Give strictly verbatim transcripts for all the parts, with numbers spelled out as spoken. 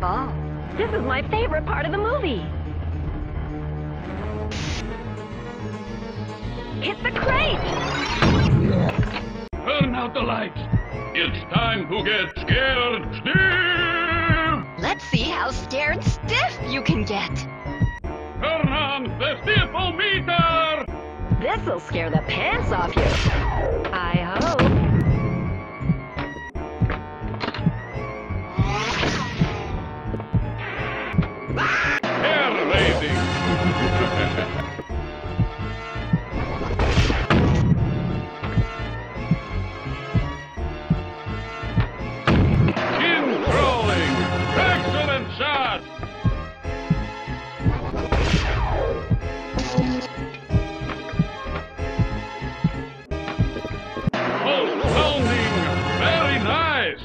fall. This is my favorite part of the movie. Hit the crate! Turn out the lights. It's time to get scared stiff! Let's see how scared stiff you can get. Turn on the stiffometer! This'll scare the pants off you. I hope. Hair raising! Chin crawling! Excellent shot! Pulse pounding! Very nice!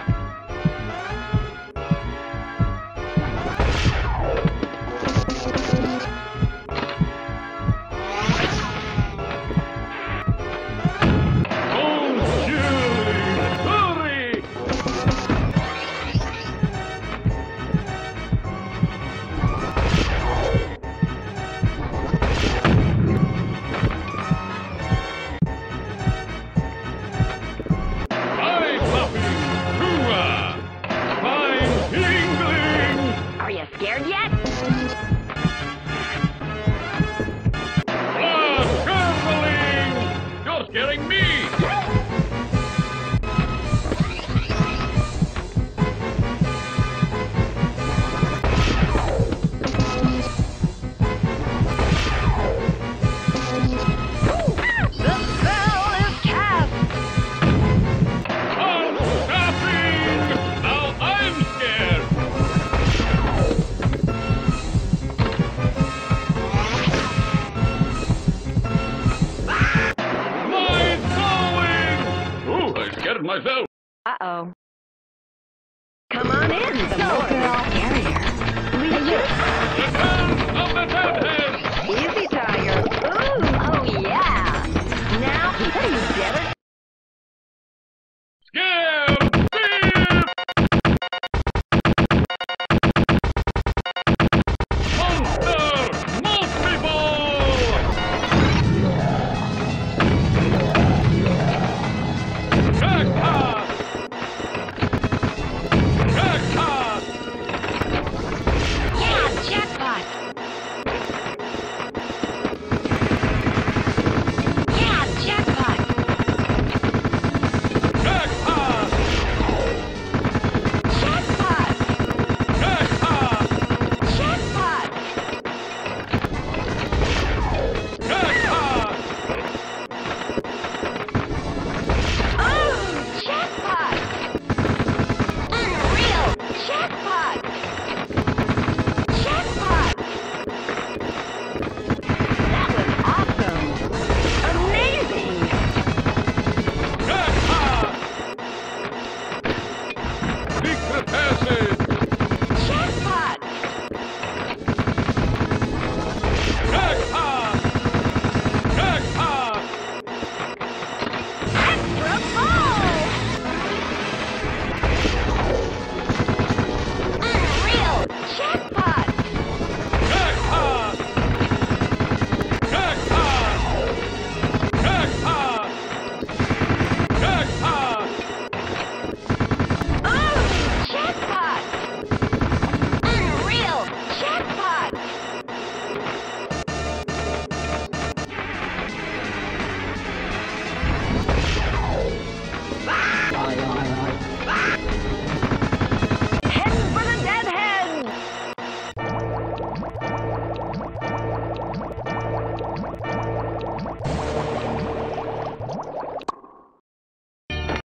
Bone chilling! Hurry! Eye popping! Hooah! Spine tingling! Are you scared yet? Blood gurgling! You're scaring me! The spell is cast! Stop stopping! Now I'm scared! Mind blowing! Ooh, I scared myself! Uh-oh. Come on in, the So more.